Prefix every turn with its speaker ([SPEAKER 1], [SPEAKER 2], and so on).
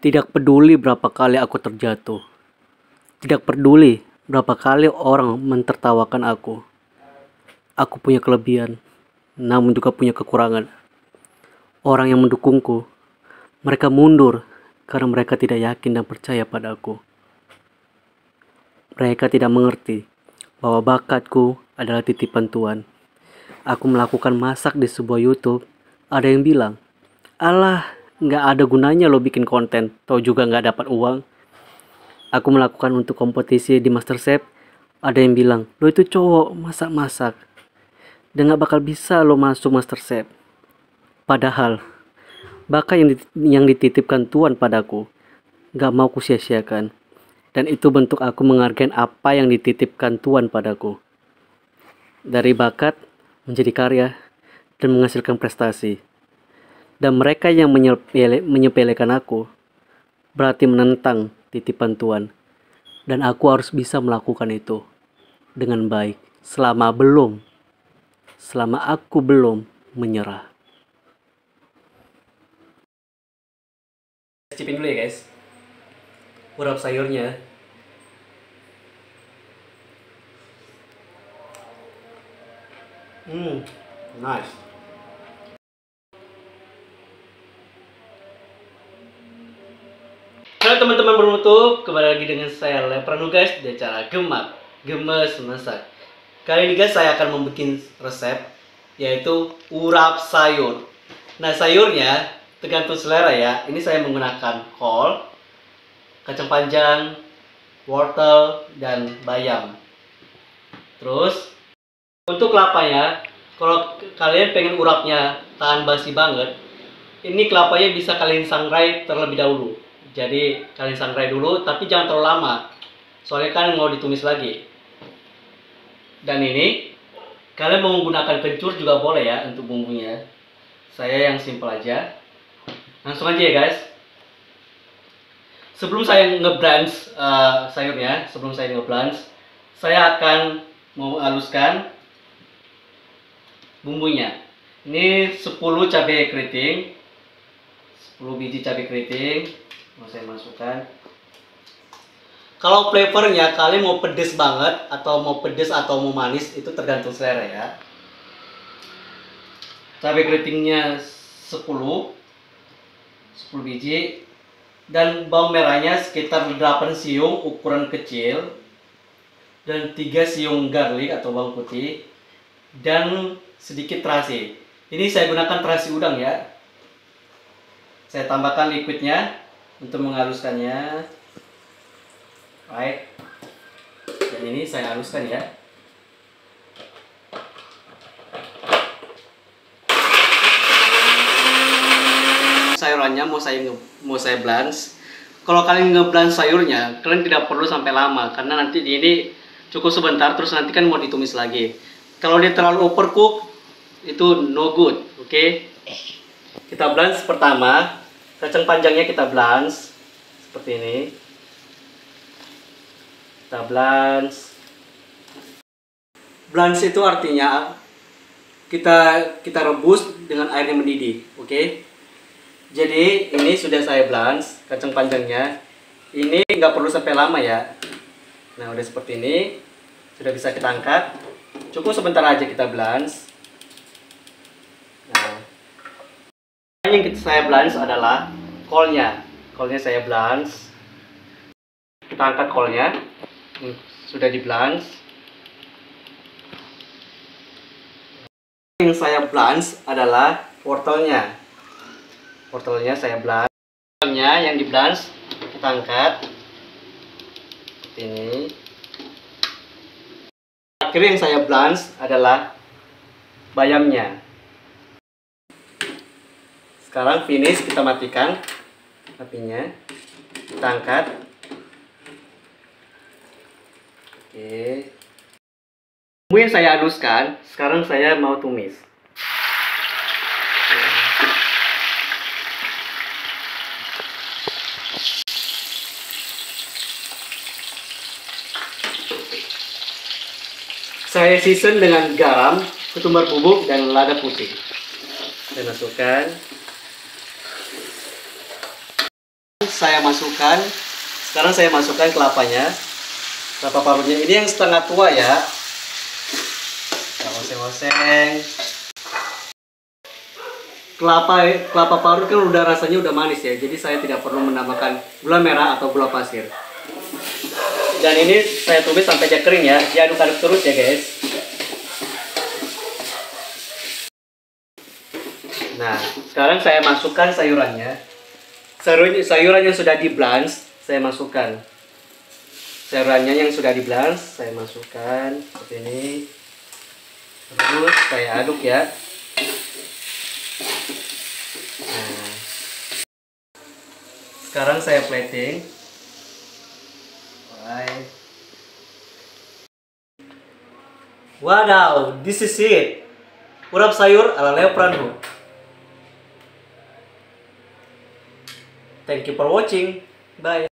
[SPEAKER 1] Tidak peduli berapa kali aku terjatuh. Tidak peduli berapa kali orang mentertawakan aku. Aku punya kelebihan, namun juga punya kekurangan. Orang yang mendukungku, mereka mundur karena mereka tidak yakin dan percaya padaku. Mereka tidak mengerti bahwa bakatku adalah titipan Tuhan. Aku melakukan masak di sebuah YouTube. Ada yang bilang, "Alah, nggak ada gunanya lo bikin konten, tau juga nggak dapat uang." Aku melakukan untuk kompetisi di MasterChef. Ada yang bilang, "Lo itu cowok, masak-masak, dan nggak bakal bisa lo masuk MasterChef." Padahal, bakat yang dititipkan Tuhan padaku, nggak mau kusia-siakan. Dan itu bentuk aku menghargai apa yang dititipkan Tuhan padaku. Dari bakat menjadi karya dan menghasilkan prestasi. Dan mereka yang menyepelekan aku berarti menentang titipan Tuhan. Dan aku harus bisa melakukan itu dengan baik selama aku belum menyerah. Cipin dulu ya guys. Urap sayurnya. Nice. Halo teman-teman bermutu, kembali lagi dengan saya Lepranu guys di acara Gemes Masak. Kali ini guys saya akan membuat resep yaitu urap sayur. Nah sayurnya tergantung selera ya. Ini saya menggunakan kol, kacang panjang, wortel, dan bayam. Terus untuk kelapanya, kalau kalian pengen urapnya tahan basi banget, ini kelapanya bisa kalian sangrai terlebih dahulu. Jadi kalian sangrai dulu, tapi jangan terlalu lama, soalnya kan mau ditumis lagi. Dan ini kalian mau menggunakan kencur juga boleh ya untuk bumbunya. Saya yang simple aja. Langsung aja ya guys. Sebelum saya nge-blanch sayurnya, saya akan menghaluskan bumbunya. Ini 10 cabai keriting, 10 biji cabai keriting mau saya masukkan. Kalau flavornya kalian mau pedes banget atau mau pedes atau mau manis itu tergantung selera ya. Cabai keritingnya 10 biji, dan bawang merahnya sekitar 8 siung ukuran kecil, dan 3 siung garlic atau bawang putih, dan sedikit terasi. Ini saya gunakan terasi udang ya. Saya tambahkan liquidnya untuk menghaluskannya. Baik. Dan ini saya haluskan ya. Sayurannya mau saya blanch. Kalau kalian nge-blanch sayurnya, kalian tidak perlu sampai lama karena nanti ini cukup sebentar, terus nanti kan mau ditumis lagi. Kalau dia terlalu overcook itu no good, oke? Kita blanch pertama, kacang panjangnya kita blanch seperti ini. Kita blanch. Blanch itu artinya kita rebus dengan air yang mendidih, oke? Jadi ini sudah saya blanch kacang panjangnya. Ini nggak perlu sampai lama ya. Nah udah seperti ini, sudah bisa kita angkat. Cukup sebentar aja kita blanch. Nah, yang saya blanch adalah kolnya. Kolnya saya blanch. Kita angkat kolnya. Sudah di blanch. Yang saya blanch adalah wortelnya. Wortelnya saya blanch. Wortelnya yang di blanch kita angkat. Seperti ini. Terakhir yang saya blanch adalah bayamnya. Sekarang finish, kita matikan apinya. Kita angkat. Oke. Bumbu yang saya haluskan, sekarang saya mau tumis. Saya season dengan garam, ketumbar bubuk, dan lada putih. Saya masukkan. saya masukkan. Sekarang saya masukkan kelapanya. Kelapa parutnya ini yang setengah tua ya. Kita oseng-oseng. Kelapa parut kan udah rasanya udah manis ya. Jadi saya tidak perlu menambahkan gula merah atau gula pasir. Dan ini saya tumis sampai dia kering ya. Diaduk-aduk terus ya guys. Nah, sekarang saya masukkan sayurannya. Sayuran yang sudah di blanch saya masukkan. Sayurannya yang sudah di blanch saya masukkan seperti ini. Terus saya aduk ya. Nah, sekarang saya plating. Alright. Wadaw, this is it. Urap sayur ala Leo Pranho. Thank you for watching. Bye.